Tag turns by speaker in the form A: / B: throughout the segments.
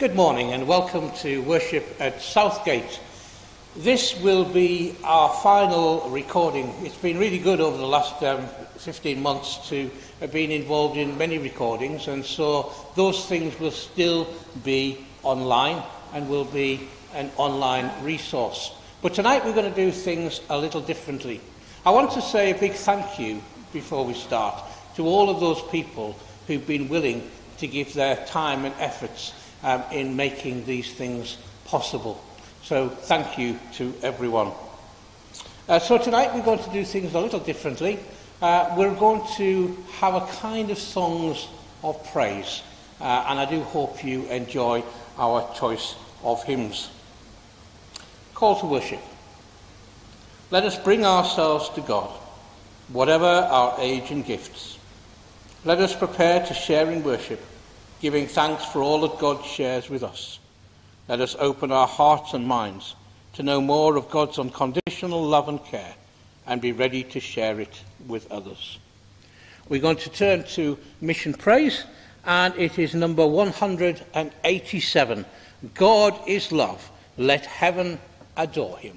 A: Good morning and welcome to worship at Southgate. This will be our final recording. It's been really good over the last 15 months to have been involved in many recordings, and so those things will still be online and will be an online resource. But tonight we're going to do things a little differently. I want to say a big thank you before we start to all of those people who've been willing to give their time and efforts in making these things possible. So thank you to everyone. So tonight we're going to do things a little differently. We're going to have a kind of songs of praise, and I do hope you enjoy our choice of hymns. Call to worship. Let us bring ourselves to God, whatever our age and gifts. Let us prepare to share in worship, giving thanks for all that God shares with us. Let us open our hearts and minds to know more of God's unconditional love and care and be ready to share it with others. We're going to turn to Mission Praise, and it is number 187. God is love. Let heaven adore him.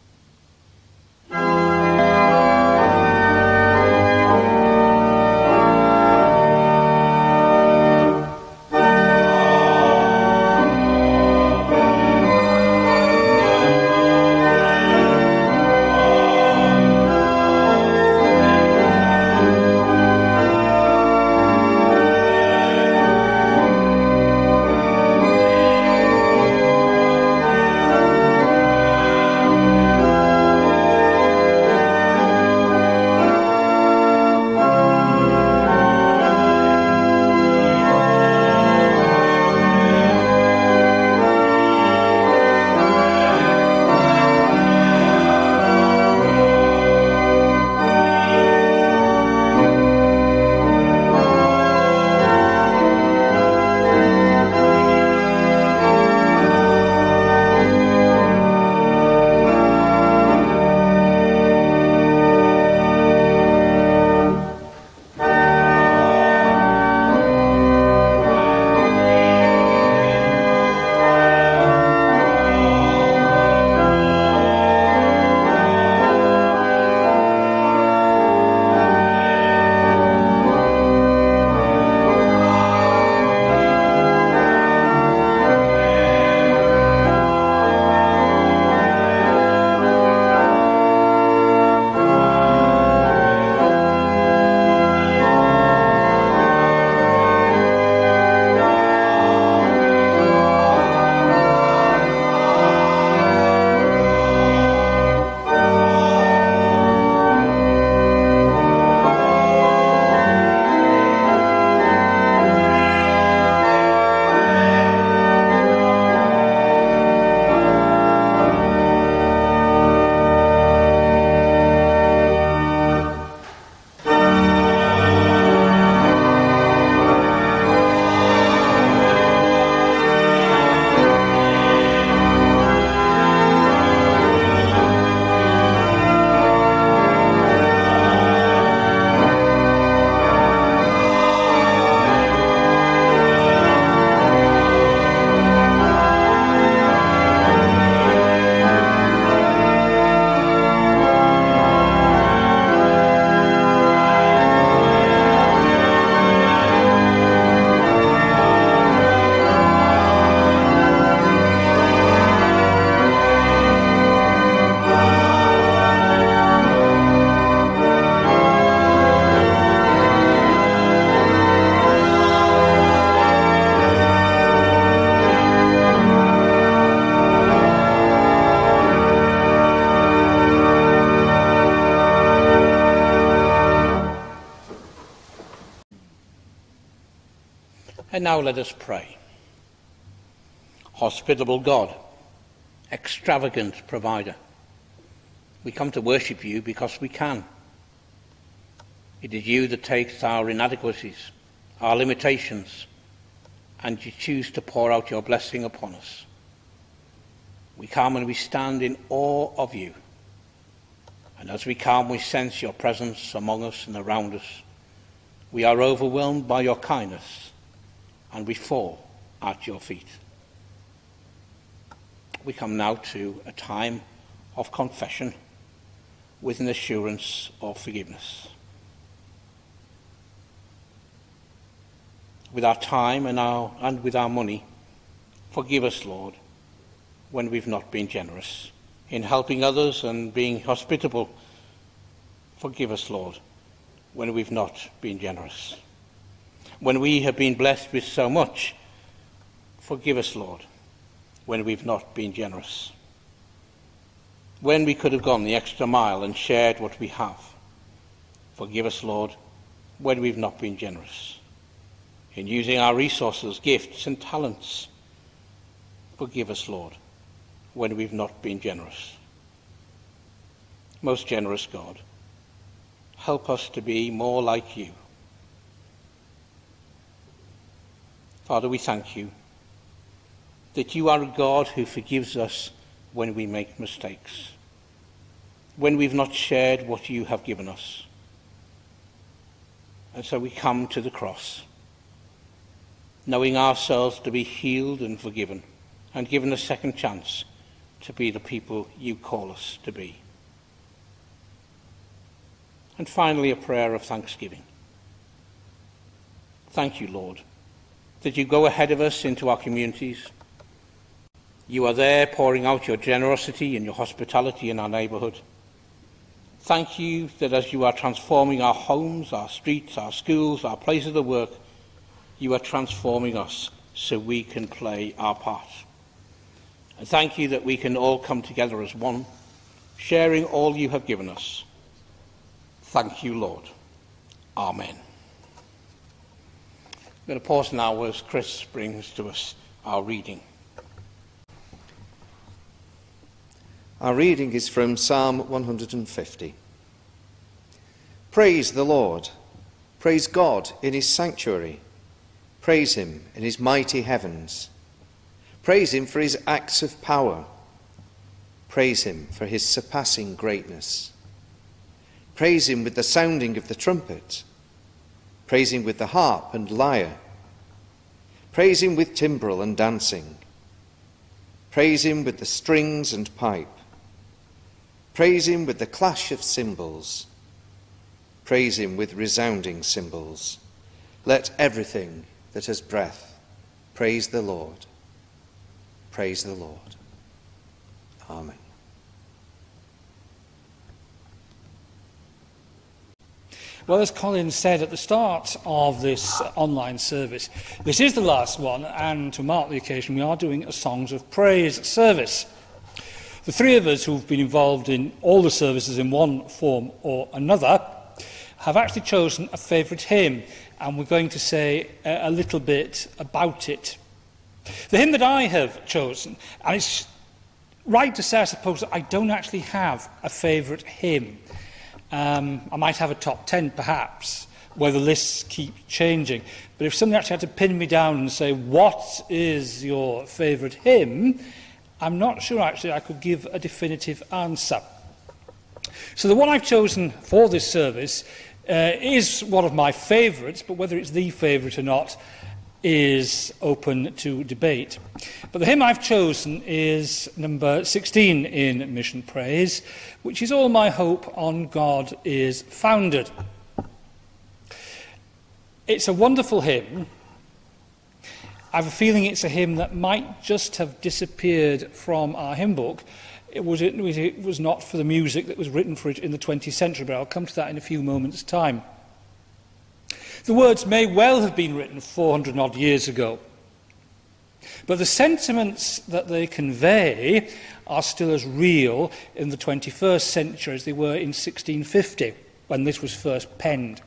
A: And now let us pray. Hospitable God, extravagant provider, we come to worship you because we can. It is you that takes our inadequacies, our limitations, and you choose to pour out your blessing upon us. We come and we stand in awe of you. And as we come, we sense your presence among us and around us. We are overwhelmed by your kindness, and we fall at your feet. we come now to a time of confession with an assurance of forgiveness. With our time and with our money, forgive us, Lord, when we've not been generous in helping others and being hospitable. Forgive us, Lord, when we've not been generous. When we have been blessed with so much, forgive us, Lord, when we've not been generous. When we could have gone the extra mile and shared what we have, forgive us, Lord, when we've not been generous. In using our resources, gifts and talents, forgive us, Lord, when we've not been generous. Most generous God, help us to be more like you. Father, we thank you that you are a God who forgives us when we make mistakes, when we've not shared what you have given us. And so we come to the cross, knowing ourselves to be healed and forgiven, and given a second chance to be the people you call us to be. And finally, a prayer of thanksgiving. Thank you, Lord, that you go ahead of us into our communities. You are there pouring out your generosity and your hospitality in our neighbourhood. Thank you that as you are transforming our homes, our streets, our schools, our places of work, you are transforming us so we can play our part. And thank you that we can all come together as one, sharing all you have given us. Thank you, Lord. Amen. I'm going to pause now as Chris brings to us our reading.
B: Our reading is from Psalm 150. Praise the Lord. Praise God in his sanctuary. Praise him in his mighty heavens. Praise him for his acts of power. Praise him for his surpassing greatness. Praise him with the sounding of the trumpet. Praise him with the harp and lyre. Praise him with timbrel and dancing. Praise him with the strings and pipe. Praise him with the clash of cymbals. Praise him with resounding cymbals. Let everything that has breath praise the Lord. Praise the Lord. Amen.
C: Well, as Colin said at the start of this online service, this is the last one, and to mark the occasion, we are doing a Songs of Praise service. The three of us who've been involved in all the services in one form or another have actually chosen a favourite hymn, and we're going to say a little bit about it. The hymn that I have chosen, and it's right to say, I suppose, that I don't actually have a favourite hymn. I might have a top 10 perhaps, where the lists keep changing. But if somebody actually had to pin me down and say, what is your favourite hymn? I'm not sure actually I could give a definitive answer. So the one I've chosen for this service is one of my favourites, but whether it's the favourite or not is open to debate. But the hymn I've chosen is number 16 in Mission Praise, which is All My Hope on God is Founded. It's a wonderful hymn. I have a feeling it's a hymn that might just have disappeared from our hymn book. It was not for the music that was written for it in the 20th century, but I'll come to that in a few moments' time. The words may well have been written 400 odd years ago, but the sentiments that they convey are still as real in the 21st century as they were in 1650, when this was first penned.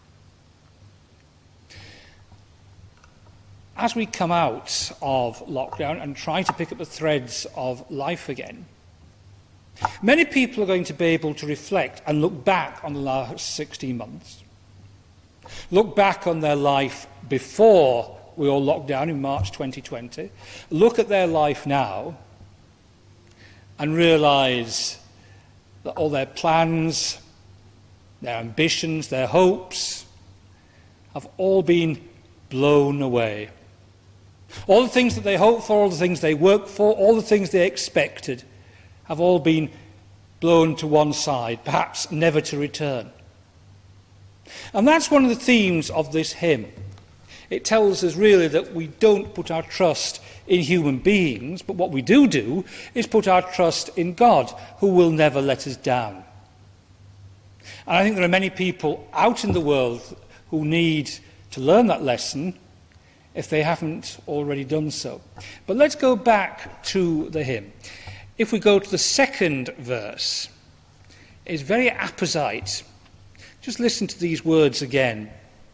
C: As we come out of lockdown and try to pick up the threads of life again, many people are going to be able to reflect and look back on the last 16 months. Look back on their life before we all locked down in March 2020. Look at their life now and realise that all their plans, their ambitions, their hopes have all been blown away. All the things that they hoped for, all the things they worked for, all the things they expected have all been blown to one side, perhaps never to return. And that's one of the themes of this hymn. It tells us really that we don't put our trust in human beings, but what we do is put our trust in God, who will never let us down. And I think there are many people out in the world who need to learn that lesson if they haven't already done so. But let's go back to the hymn. If we go to the second verse, it's very apposite. Just listen to these words again.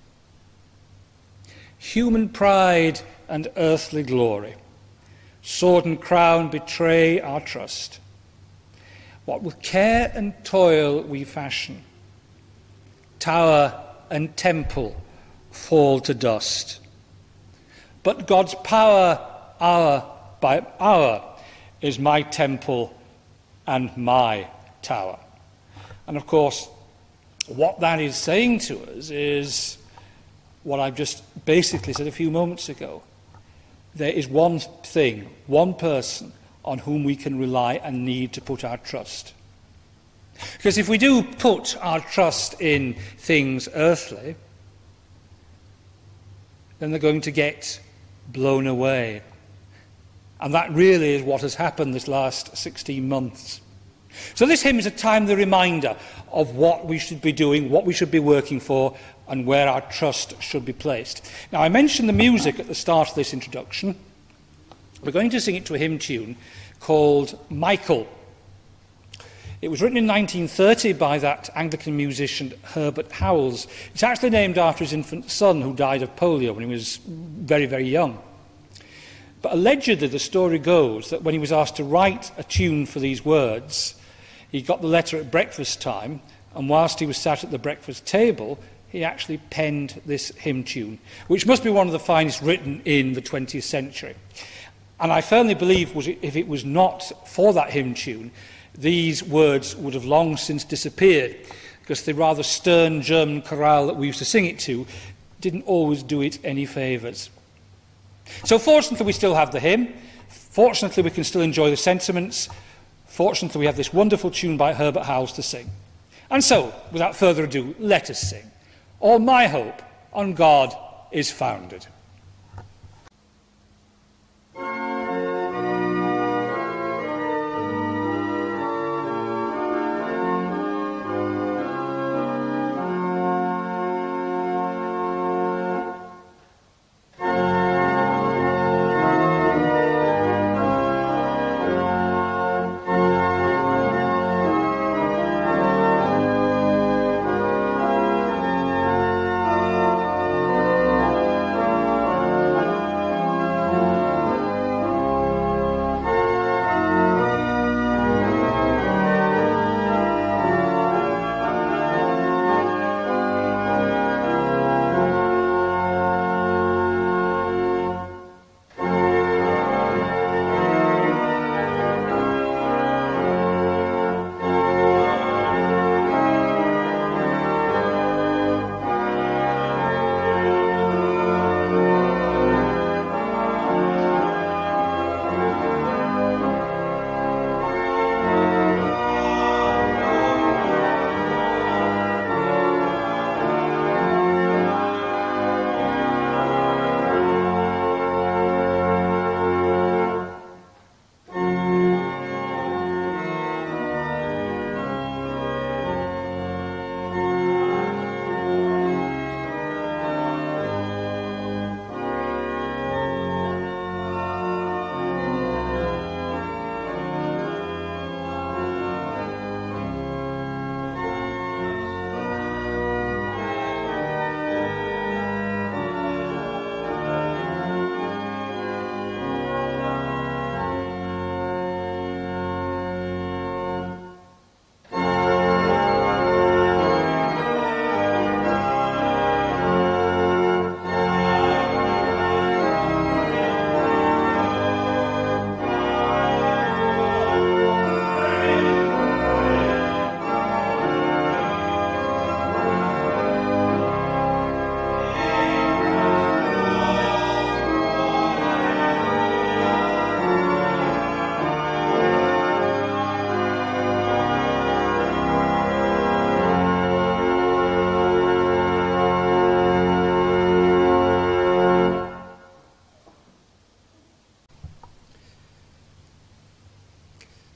C: Human pride and earthly glory, sword and crown betray our trust. What with care and toil we fashion, tower and temple fall to dust. But God's power, hour by hour, is my temple and my tower. And of course, what that is saying to us is what I've just basically said a few moments ago. There is one thing, one person on whom we can rely and need to put our trust. Because if we do put our trust in things earthly, then they're going to get blown away. And that really is what has happened this last 16 months. So this hymn is a timely reminder of what we should be doing, what we should be working for, and where our trust should be placed. Now, I mentioned the music at the start of this introduction. We're going to sing it to a hymn tune called Michael. It was written in 1930 by that Anglican musician Herbert Howells. It's actually named after his infant son, who died of polio when he was very, very young. But allegedly, the story goes that when he was asked to write a tune for these words, he got the letter at breakfast time, and whilst he was sat at the breakfast table, he actually penned this hymn tune, which must be one of the finest written in the 20th century. And I firmly believe if it was not for that hymn tune, these words would have long since disappeared, because the rather stern German chorale that we used to sing it to didn't always do it any favours. So fortunately we still have the hymn. Fortunately we can still enjoy the sentiments. Fortunately we have this wonderful tune by Herbert Howells to sing. And so, without further ado, let us sing. All my hope on God is founded.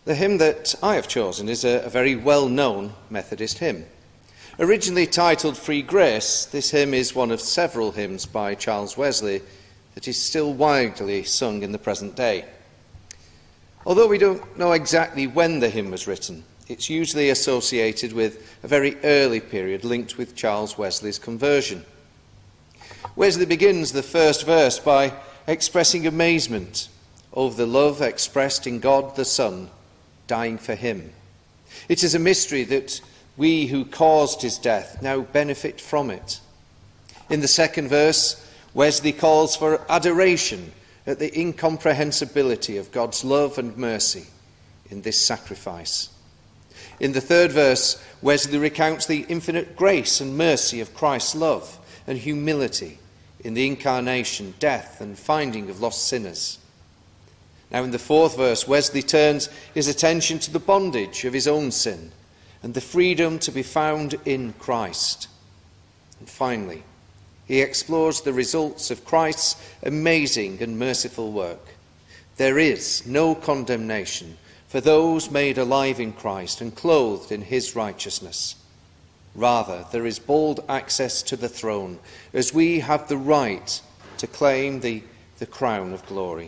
B: The hymn that I have chosen is a very well-known Methodist hymn. Originally titled Free Grace, this hymn is one of several hymns by Charles Wesley that is still widely sung in the present day. Although we don't know exactly when the hymn was written, it's usually associated with a very early period linked with Charles Wesley's conversion. Wesley begins the first verse by expressing amazement over the love expressed in God the Son, dying for him. It is a mystery that we who caused his death now benefit from it. In the second verse, Wesley calls for adoration at the incomprehensibility of God's love and mercy in this sacrifice. In the third verse, Wesley recounts the infinite grace and mercy of Christ's love and humility in the incarnation, death, and finding of lost sinners. Now in the fourth verse, Wesley turns his attention to the bondage of his own sin and the freedom to be found in Christ. And finally, he explores the results of Christ's amazing and merciful work. There is no condemnation for those made alive in Christ and clothed in his righteousness. Rather, there is bold access to the throne as we have the right to claim the crown of glory.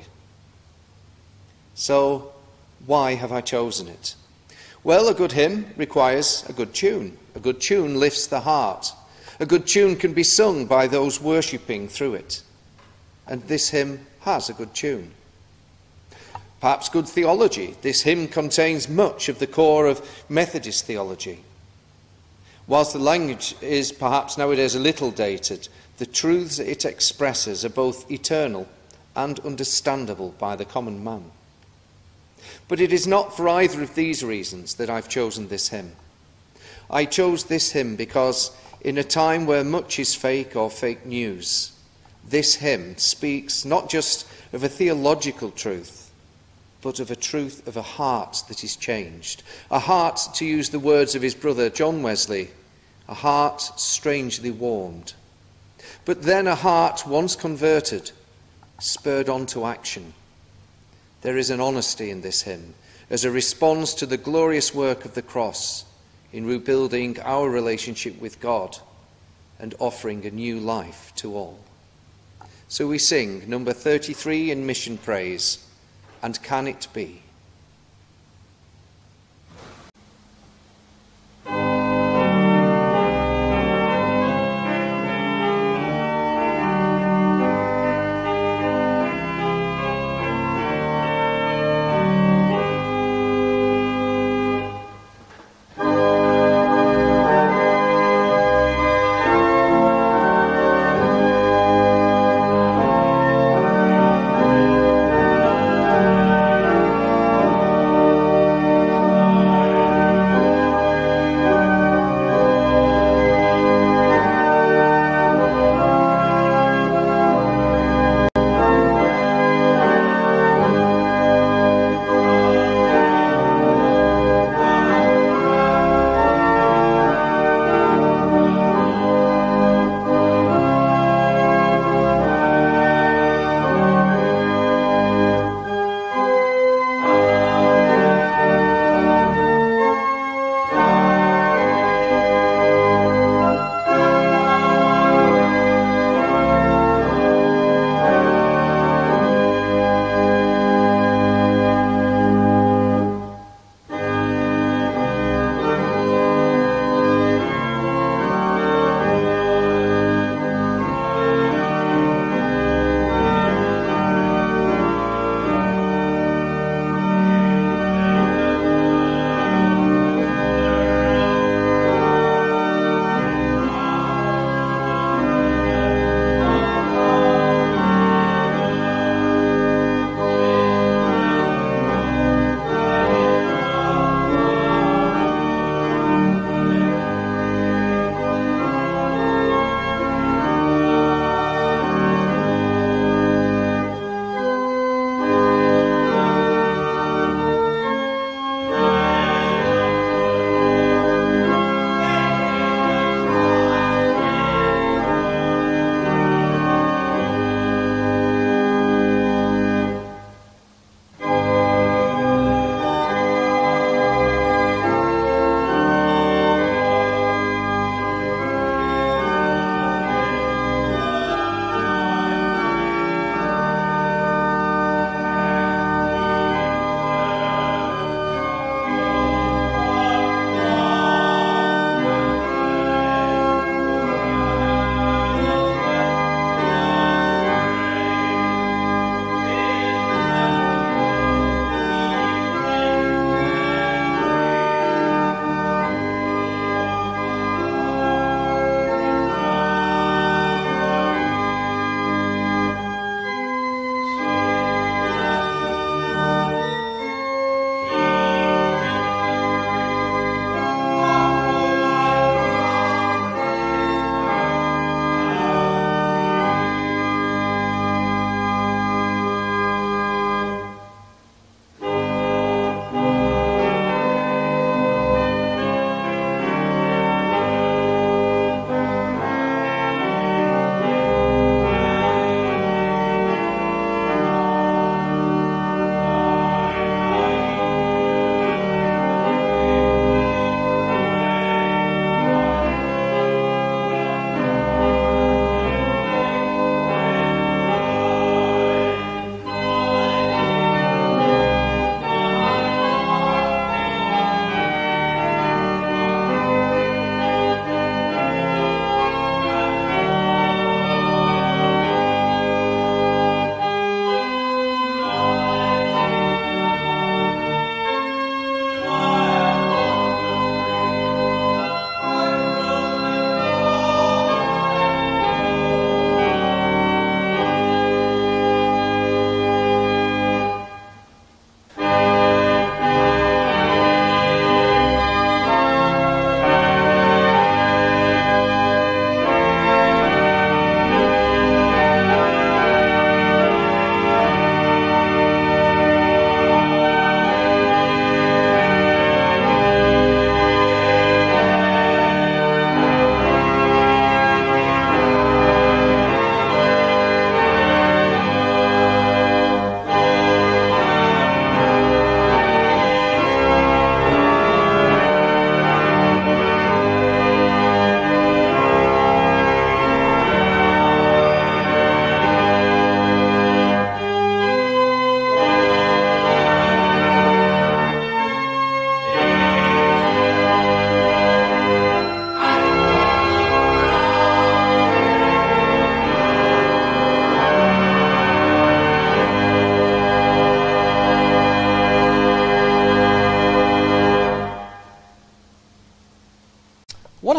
B: So, why have I chosen it? Well, a good hymn requires a good tune. A good tune lifts the heart. A good tune can be sung by those worshipping through it. And this hymn has a good tune. Perhaps good theology. This hymn contains much of the core of Methodist theology. Whilst the language is perhaps nowadays a little dated, the truths it expresses are both eternal and understandable by the common man. But it is not for either of these reasons that I've chosen this hymn. I chose this hymn because in a time where much is fake or fake news, this hymn speaks not just of a theological truth, but of a truth of a heart that is changed. A heart, to use the words of his brother John Wesley, a heart strangely warmed. But then a heart once converted, spurred on to action. There is an honesty in this hymn as a response to the glorious work of the cross in rebuilding our relationship with God and offering a new life to all. So we sing number 33 in Mission Praise, And Can It Be?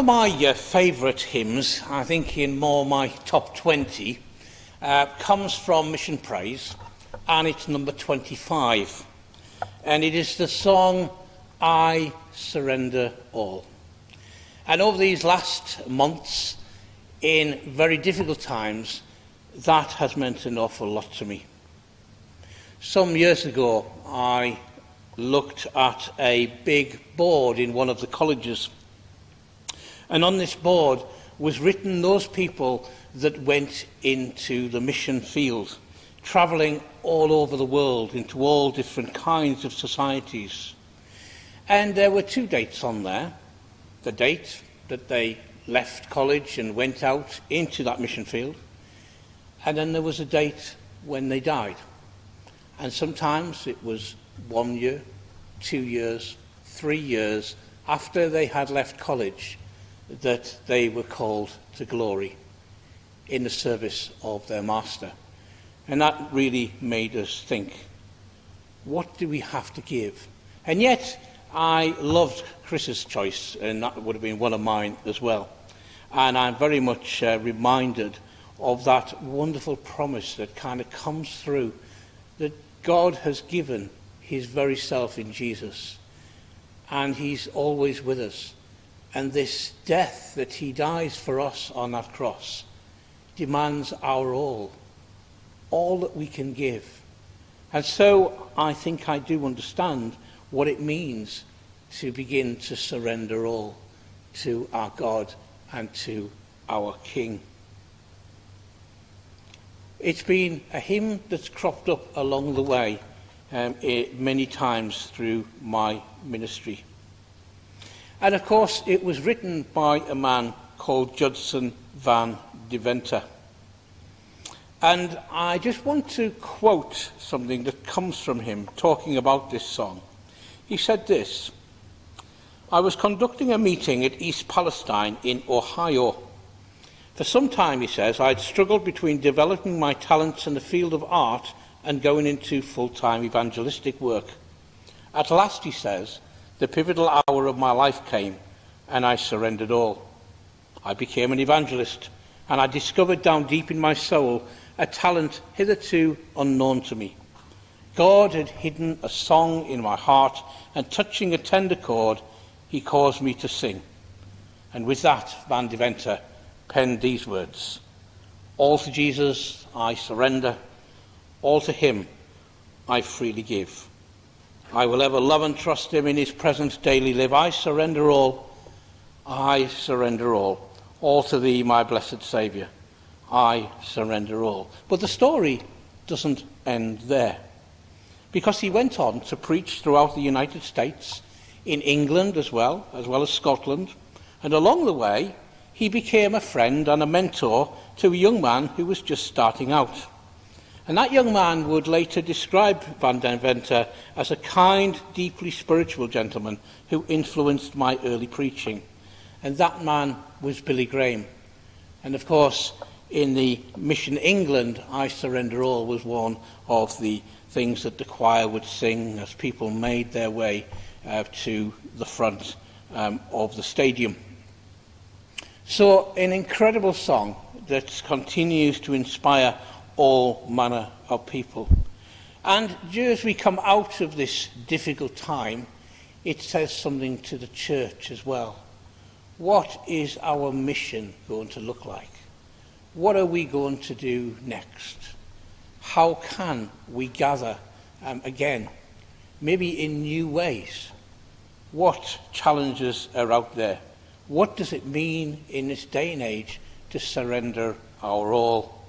A: my favourite hymns, I think in more my top 20, comes from Mission Praise, and it's number 25. And it is the song, I Surrender All. And over these last months, in very difficult times, that has meant an awful lot to me. Some years ago, I looked at a big board in one of the colleges, and on this board was written those people that went into the mission field, travelling all over the world into all different kinds of societies. And there were two dates on there: the date that they left college and went out into that mission field, and then there was a date when they died. And sometimes it was 1 year, 2 years, 3 years after they had left college that they were called to glory in the service of their master. And that really made us think, what do we have to give? And yet I loved Chris's choice, and that would have been one of mine as well. And I'm very much reminded of that wonderful promise that kind of comes through, that God has given his very self in Jesus, and he's always with us. And this death that he dies for us on that cross demands our all that we can give. And so I think I do understand what it means to begin to surrender all to our God and to our King. It's been a hymn that's cropped up along the way many times through my ministry. And of course, it was written by a man called Judson van Deventer. And I just want to quote something that comes from him talking about this song. He said this: I was conducting a meeting at East Palestine in Ohio. For some time, he says, I had struggled between developing my talents in the field of art and going into full-time evangelistic work. At last, he says, the pivotal hour of my life came, and I surrendered all. I became an evangelist, and I discovered down deep in my soul a talent hitherto unknown to me. God had hidden a song in my heart, and touching a tender chord, he caused me to sing. And with that, Van Deventer penned these words: all to Jesus I surrender, all to him I freely give. I will ever love and trust him in his presence daily live. I surrender all to thee, my blessed Saviour. I surrender all. But the story doesn't end there, because he went on to preach throughout the United States, in England as well as Scotland, and along the way he became a friend and a mentor to a young man who was just starting out. And that young man would later describe Van Deventer as a kind, deeply spiritual gentleman who influenced my early preaching. And that man was Billy Graham. And of course, in the Mission England, I Surrender All was one of the things that the choir would sing as people made their way to the front of the stadium. So an incredible song that continues to inspire all manner of people. And as we come out of this difficult time, it says something to the church as well. What is our mission going to look like? What are we going to do next? How can we gather again, maybe in new ways? What challenges are out there? What does it mean in this day and age to surrender our all?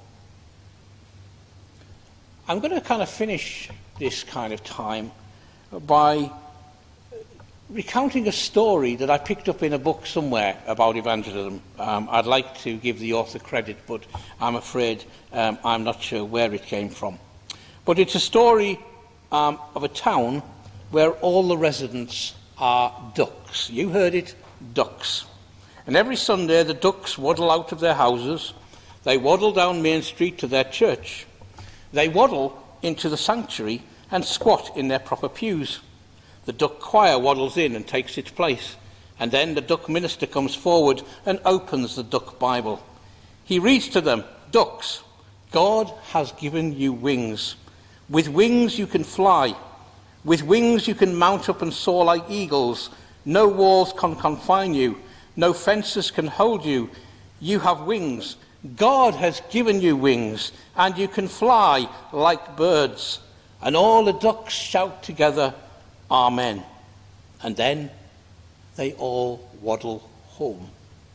A: I'm going to kind of finish this kind of time by recounting a story that I picked up in a book somewhere about evangelism. I'd like to give the author credit, but I'm afraid I'm not sure where it came from. But it's a story of a town where all the residents are ducks. You heard it, ducks. And every Sunday the ducks waddle out of their houses. They waddle down Main Street to their church. They waddle into the sanctuary and squat in their proper pews. The duck choir waddles in and takes its place, And then the duck minister comes forward and opens the duck Bible. He reads to them, "Ducks, God has given you wings. With wings you can fly. With wings you can mount up and soar like eagles. No walls can confine you. No fences can hold you. You have wings. God has given you wings, and you can fly like birds." And all the ducks shout together, "Amen." And then they all waddle home.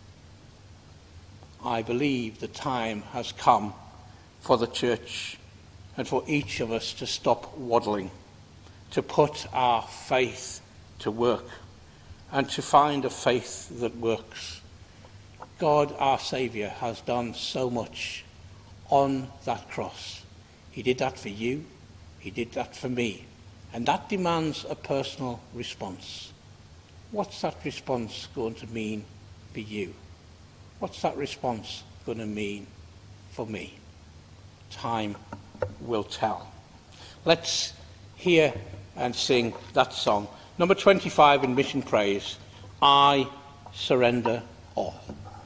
A: I believe the time has come for the church and for each of us to stop waddling, to put our faith to work, and to find a faith that works. God, our Saviour, has done so much on that cross. He did that for you, he did that for me, and that demands a personal response. What's that response going to mean for you? What's that response going to mean for me? Time will tell. Let's hear and sing that song. Number 25 in Mission Praise, "I Surrender All."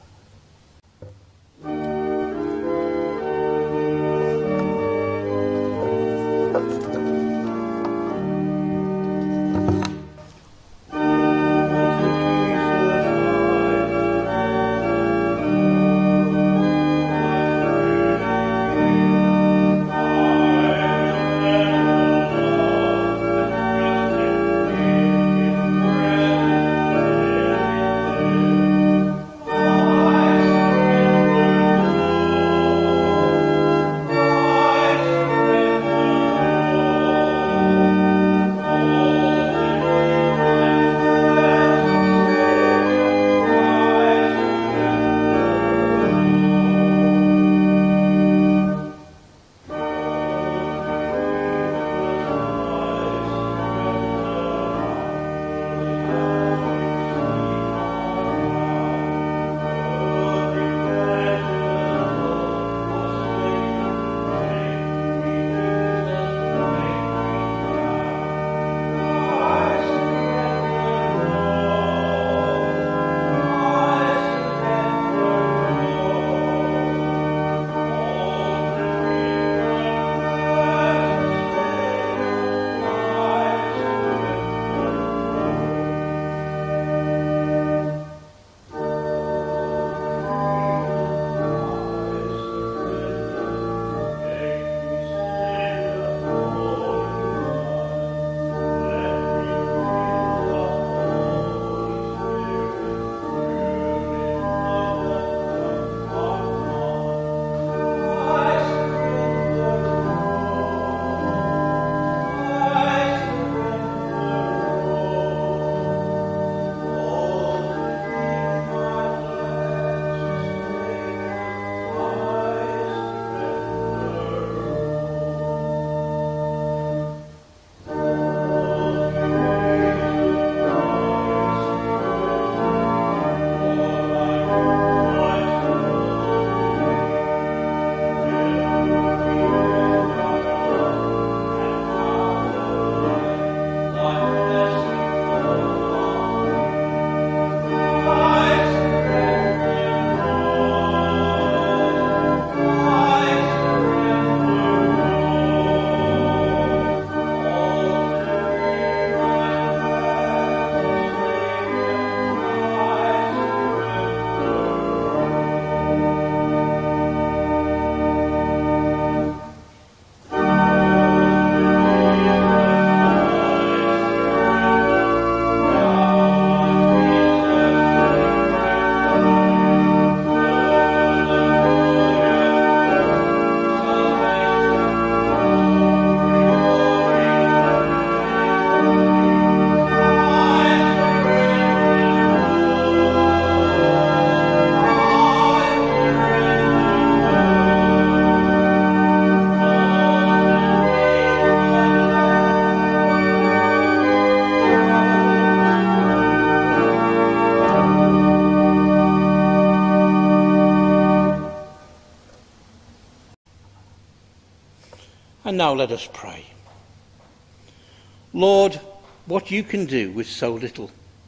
A: And now let us pray. Lord, what you can do with so little,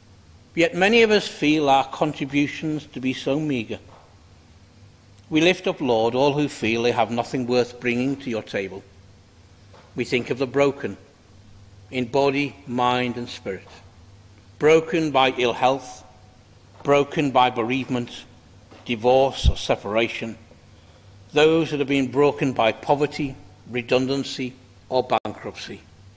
A: Yet many of us feel our contributions to be so meagre. We lift up, Lord, all who feel they have nothing worth bringing to your table. We think of the broken in body, mind and spirit, broken by ill health, broken by bereavement, divorce or separation, those that have been broken by poverty, redundancy or bankruptcy.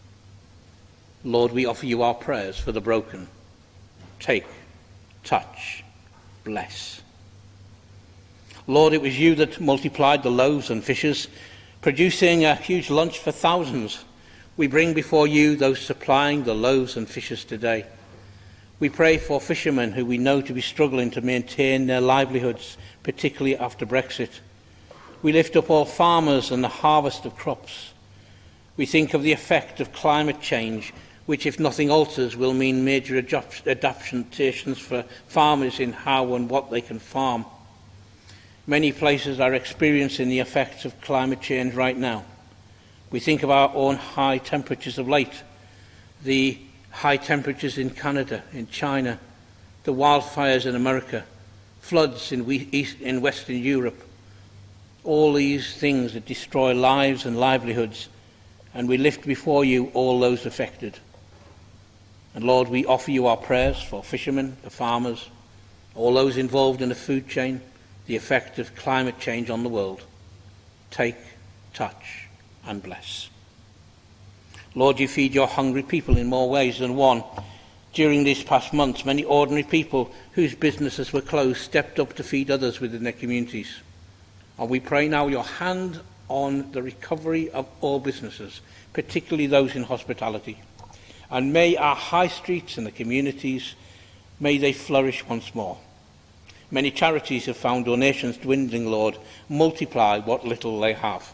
A: Lord, we offer you our prayers for the broken. Take, touch, bless. Lord, it was you that multiplied the loaves and fishes, producing a huge lunch for thousands. We bring before you those supplying the loaves and fishes today. We pray for fishermen who we know to be struggling to maintain their livelihoods, particularly after Brexit. We lift up all farmers and the harvest of crops. We think of the effect of climate change, which, if nothing alters, will mean major adaptations for farmers in how and what they can farm. Many places are experiencing the effects of climate change right now. We think of our own high temperatures of late, the high temperatures in Canada, in China, the wildfires in America, floods in Western Europe, all these things that destroy lives and livelihoods, and we lift before you all those affected. And Lord, we offer you our prayers for fishermen, the farmers, all those involved in the food chain, the effect of climate change on the world. Take, touch, and bless. Lord, you feed your hungry people in more ways than one. During these past months, many ordinary people whose businesses were closed stepped up to feed others within their communities. And we pray now your hand on the recovery of all businesses, particularly those in hospitality. And may our high streets and the communities, may they flourish once more. Many charities have found donations dwindling, Lord. Multiply what little they have.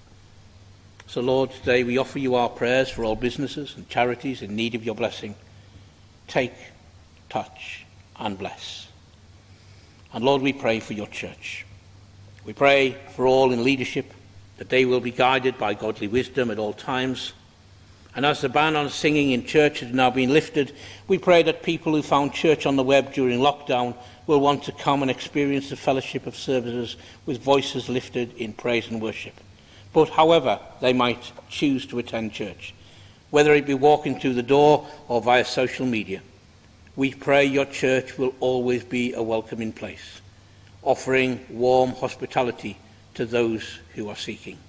A: So, Lord, today we offer you our prayers for all businesses and charities in need of your blessing. Take, touch, and bless. And, Lord, we pray for your church. We pray for all in leadership, that they will be guided by godly wisdom at all times. And as the ban on singing in church has now been lifted, we pray that people who found church on the web during lockdown will want to come and experience the fellowship of services with voices lifted in praise and worship. But however they might choose to attend church, whether it be walking through the door or via social media, we pray your church will always be a welcoming place, offering warm hospitality to those who are seeking.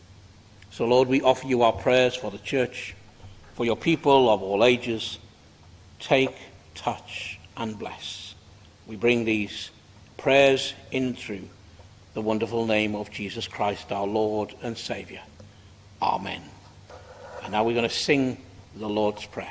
A: So, Lord, we offer you our prayers for the church, for your people of all ages. Take, touch, and bless. We bring these prayers in through the wonderful name of Jesus Christ, our Lord and Saviour. Amen. And now we're going to sing the Lord's Prayer.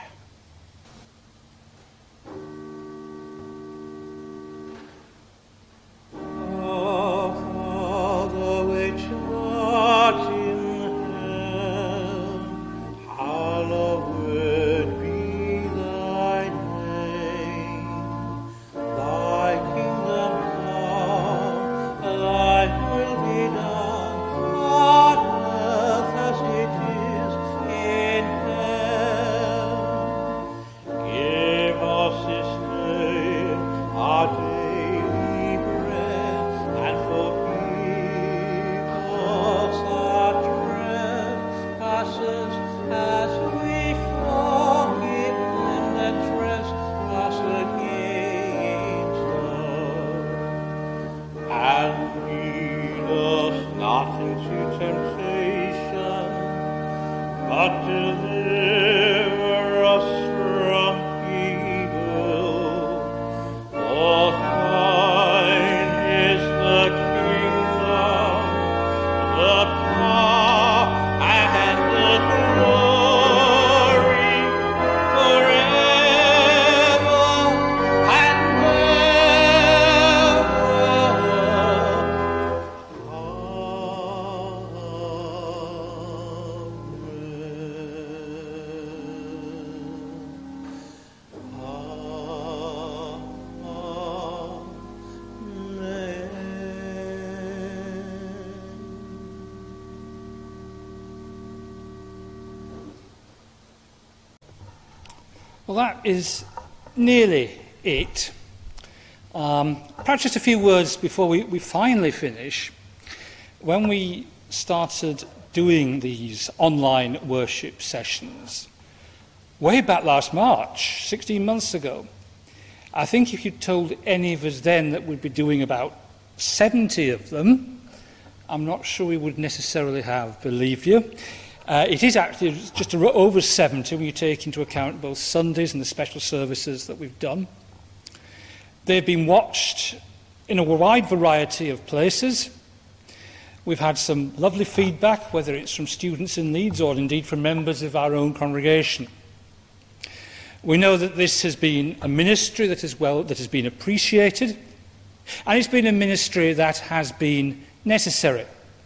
C: Well, that is nearly it. Perhaps just a few words before we finally finish. When we started doing these online worship sessions, way back last March, 16 months ago, I think if you told any of us then that we'd be doing about 70 of them, I'm not sure we would necessarily have believed you. It is actually just over 70 when you take into account both Sundays and the special services that we've done. They've been watched in a wide variety of places. We've had some lovely feedback, whether it's from students in Leeds or indeed from members of our own congregation. We know that this has been a ministry that has been appreciated, and it's been a ministry that has been necessary.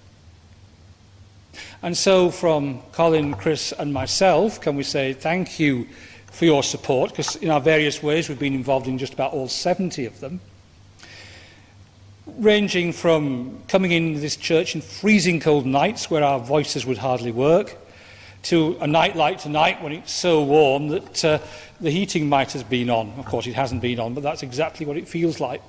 C: And so from Colin, Chris and myself, can we say thank you for your support, because in our various ways we've been involved in just about all 70 of them, ranging from coming into this church in freezing cold nights where our voices would hardly work, to a night like tonight when it's so warm that the heating might have been on. Of course, it hasn't been on, but that's exactly what it feels like.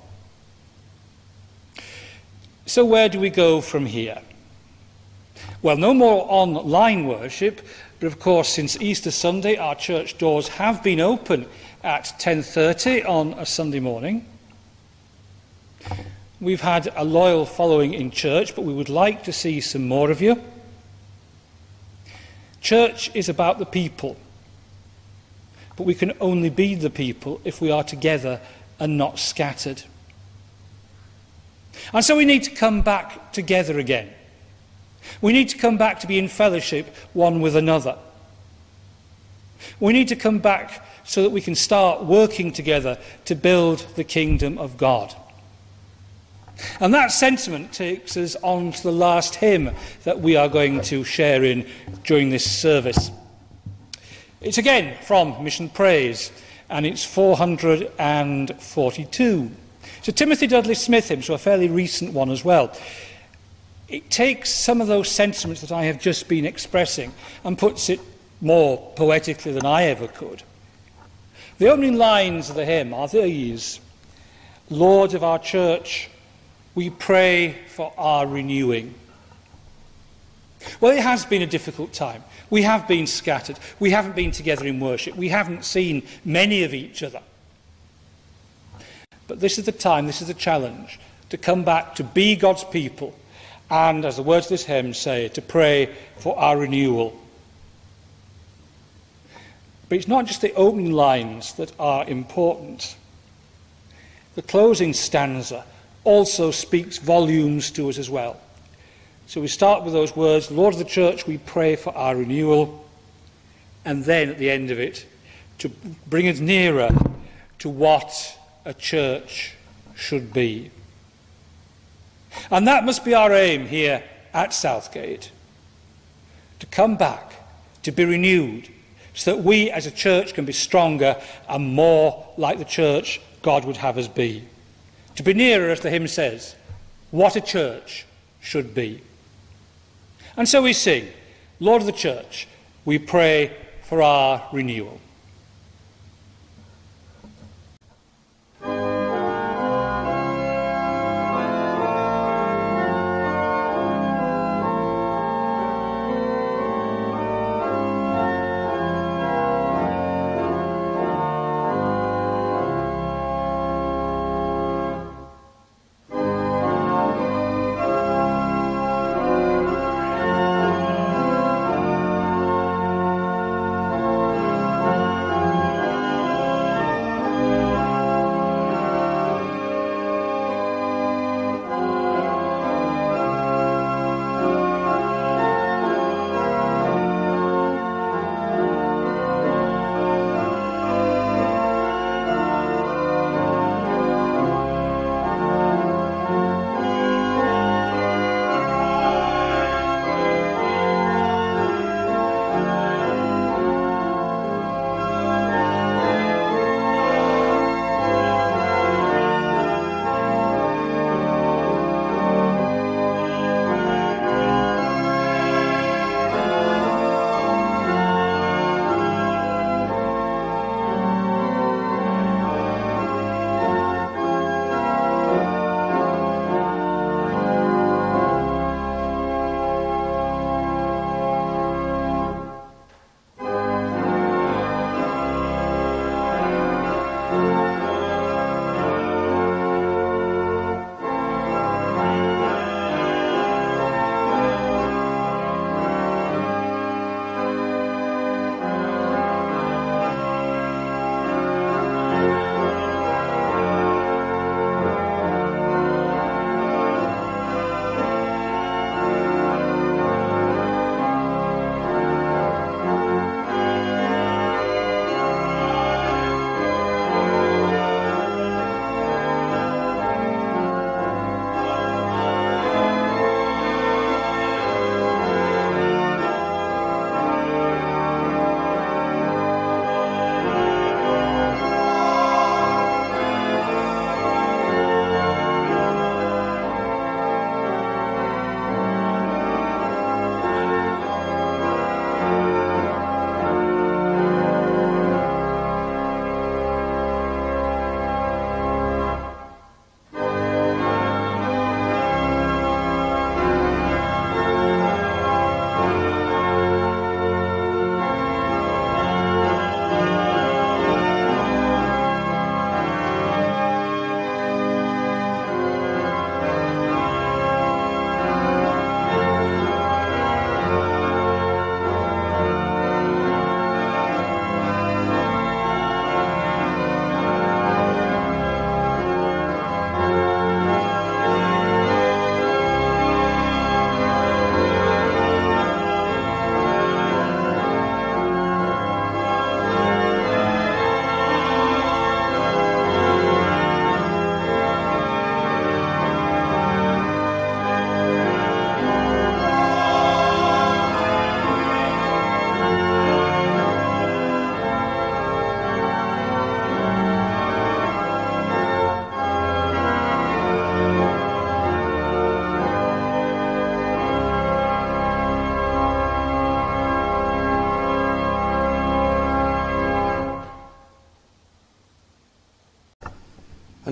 C: So where do we go from here? Well, no more online worship, but of course, since Easter Sunday, our church doors have been open at 10:30 on a Sunday morning. We've had a loyal following in church, but we would like to see some more of you. Church is about the people, but we can only be the people if we are together and not scattered. And so we need to come back together again. We need to come back to be in fellowship one with another. We need to come back so that we can start working together to build the kingdom of God. And that sentiment takes us on to the last hymn that we are going to share in during this service. It's again from Mission Praise, and it's 442. It's a Timothy Dudley Smith hymn, so a fairly recent one as well. It takes some of those sentiments that I have just been expressing and puts it more poetically than I ever could. The opening lines of the hymn are these: Lord of our church, we pray for our renewing. Well, it has been a difficult time. We have been scattered. We haven't been together in worship. We haven't seen many of each other. But this is the time, this is the challenge, to come back to be God's people and, as the words of this hymn say, to pray for our renewal. But it's not just the opening lines that are important. The closing stanza also speaks volumes to us as well. So we start with those words, Lord of the church, we pray for our renewal, and then at the end of it, to bring us nearer to what a church should be. And that must be our aim here at Southgate, to come back, to be renewed, so that we as a church can be stronger and more like the church God would have us be. To be nearer, as the hymn says, what a church should be. And so we sing, Lord of the church, we pray for our renewal.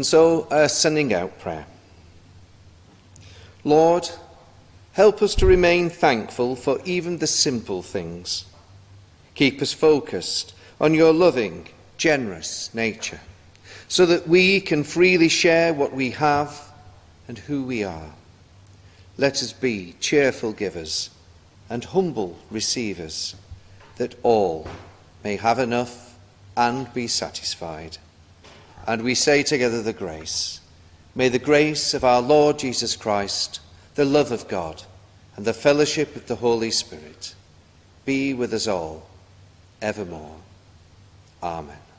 B: And so, a sending out prayer. Lord, help us to remain thankful for even the simple things. Keep us focused on your loving, generous nature, so that we can freely share what we have and who we are. Let us be cheerful givers and humble receivers, that all may have enough and be satisfied. And we say together the grace. May the grace of our Lord Jesus Christ, the love of God, and the fellowship of the Holy Spirit be with us all evermore. Amen.